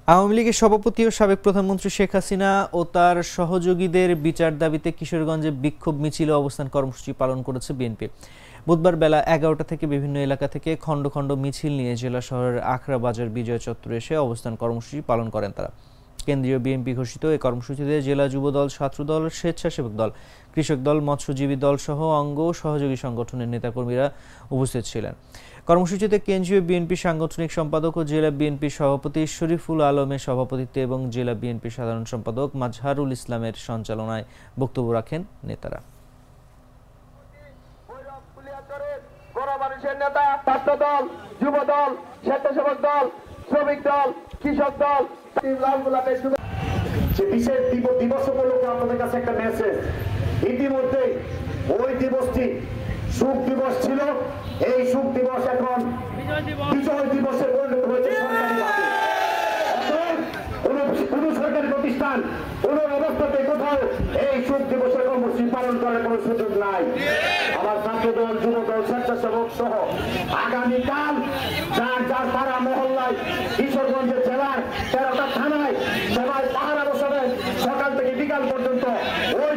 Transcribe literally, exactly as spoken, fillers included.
আওয়ামী লীগের সভাপতি ও সাবেক প্রধানমন্ত্রী শেখ হাসিনা ও তার সহযোগীদের বিচার দাবিতে কিশোরগঞ্জে বিক্ষোভ মিছিল ও অবস্থান কর্মসূচি পালন করেছে বিএনপি। বুধবার বেলা এগারোটা থেকে বিভিন্ন এলাকা থেকে খণ্ড খণ্ড মিছিল নিয়ে জেলা শহরের আখড়া বাজার বিজয় চত্বরে এসে অবস্থান কর্মসূচি পালন করেন তারা। কেন্দ্রীয় বিএনপি ঘোষিত এই কর্মসূচিতে জেলা যুবদল, ছাত্রদল, স্বেচ্ছাসেবক দল, কৃষক দল, মৎস্যজীবী দল সহ অঙ্গ ও সহযোগী সংগঠনের নেতাকর্মীরা উপস্থিত ছিলেন। কর্মসূচিতে কেন্দ্রীয় বিএনপি সাংগঠনিক সম্পাদক ও জেলা বিএনপি সভাপতি শরীফুল আলমের সভাপতিত্বে এবং জেলা বিএনপি সাধারণ সম্পাদক মাজহারুল ইসলামের সঞ্চালনায় বক্তব্য রাখেন নেতারা। ছাত্রদল, যুবদল, স্বেচ্ছাসেবক দল, শ্রমিক দল, কৃষক দল, বিশেষ দিবস উপলক্ষে আপনাদের কাছে একটা মেসেজ। ইতিমধ্যে ওই দিবসটি সুখ দিবস ছিল, এই সুখ দিবস এখন বিজয় দিবসে পরিণত হয়েছে। কোন সরকারি প্রতিষ্ঠান কোন অবস্থাতে কোথাও এই সুখ দিবসের কর্মসূচি পালন করার কোন সুযোগ নাই। আমার ছাত্রদল, যুবদল, স্বেচ্ছাসেবক সহ আগামীকাল যার যার পাড়া মহল্লায় কিশোরগঞ্জের জেলার তেরোটা থানায় সবাই পাহারা বসাবেন সকাল থেকে বিকাল পর্যন্ত। ওই